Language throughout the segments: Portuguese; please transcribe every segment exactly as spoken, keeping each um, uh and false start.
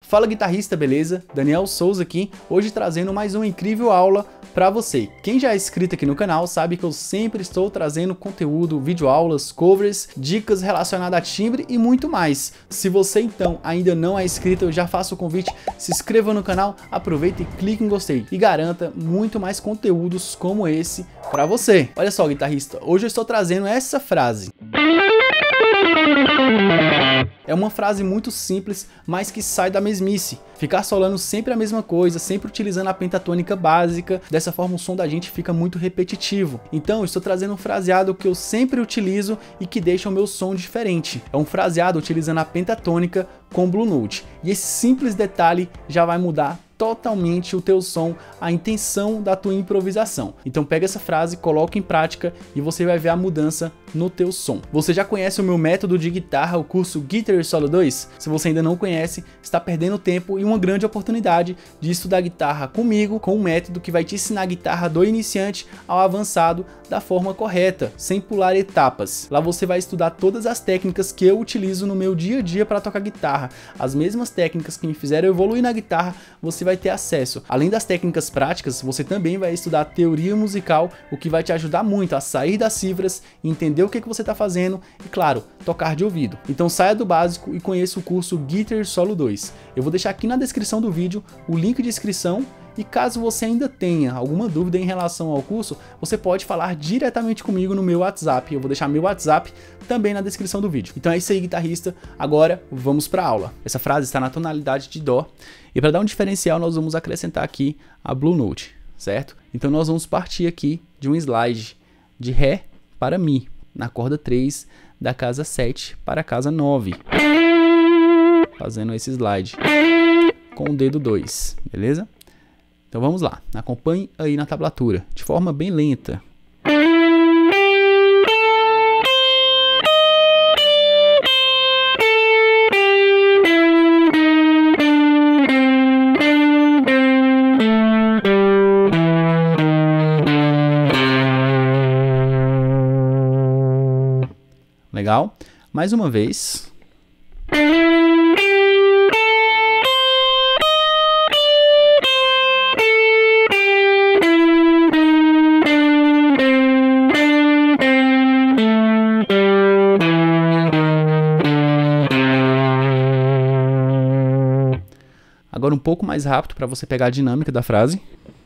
Fala guitarrista, beleza? Daniel Souza aqui, hoje trazendo mais uma incrível aula para você. Quem já é inscrito aqui no canal sabe que eu sempre estou trazendo conteúdo, videoaulas, covers, dicas relacionadas a timbre e muito mais. Se você então ainda não é inscrito, eu já faço o convite, se inscreva no canal, aproveita e clique em gostei e garanta muito mais conteúdos como esse para você. Olha só, guitarrista, hoje eu estou trazendo essa frase. É uma frase muito simples, mas que sai da mesmice. Ficar solando sempre a mesma coisa, sempre utilizando a pentatônica básica, dessa forma o som da gente fica muito repetitivo. Então eu estou trazendo um fraseado que eu sempre utilizo e que deixa o meu som diferente. É um fraseado utilizando a pentatônica com Blue Note. E esse simples detalhe já vai mudar totalmente o teu som, a intenção da tua improvisação. Então pega essa frase, coloca em prática e você vai ver a mudança no teu som. Você já conhece o meu método de guitarra, o curso Guitar Solo dois? Se você ainda não conhece, está perdendo tempo e uma grande oportunidade de estudar guitarra comigo, com um método que vai te ensinar a guitarra do iniciante ao avançado da forma correta, sem pular etapas. Lá você vai estudar todas as técnicas que eu utilizo no meu dia a dia para tocar guitarra. As mesmas técnicas que me fizeram evoluir na guitarra, você vai ter acesso. Além das técnicas práticas, você também vai estudar teoria musical, o que vai te ajudar muito a sair das cifras, entender o que, que você está fazendo e, claro, tocar de ouvido. Então saia do básico e conheça o curso Guitar Solo dois. Eu vou deixar aqui na descrição do vídeo o link de inscrição. E caso você ainda tenha alguma dúvida em relação ao curso, você pode falar diretamente comigo no meu WhatsApp. Eu vou deixar meu WhatsApp também na descrição do vídeo. Então é isso aí, guitarrista. Agora vamos para a aula. Essa frase está na tonalidade de Dó. E para dar um diferencial, nós vamos acrescentar aqui a Blue Note, certo? Então nós vamos partir aqui de um slide de Ré para Mi, na corda três da casa sete para a casa nove. Fazendo esse slide com o dedo dois, beleza? Então vamos lá, acompanhe aí na tablatura, de forma bem lenta. Legal? Mais uma vez. Agora um pouco mais rápido para você pegar a dinâmica da frase.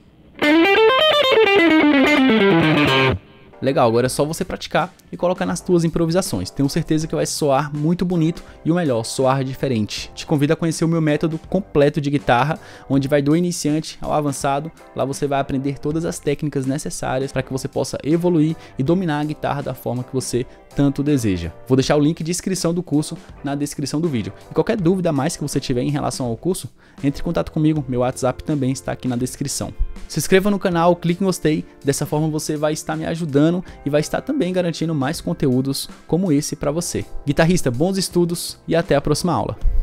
Legal, agora é só você praticar e colocar nas tuas improvisações. Tenho certeza que vai soar muito bonito e o melhor, soar diferente. Te convido a conhecer o meu método completo de guitarra, onde vai do iniciante ao avançado. Lá você vai aprender todas as técnicas necessárias para que você possa evoluir e dominar a guitarra da forma que você tanto deseja. Vou deixar o link de inscrição do curso na descrição do vídeo. E qualquer dúvida a mais que você tiver em relação ao curso, entre em contato comigo, meu WhatsApp também está aqui na descrição. Se inscreva no canal, clique em gostei, dessa forma você vai estar me ajudando e vai estar também garantindo mais conteúdos como esse para você. Guitarrista, bons estudos e até a próxima aula.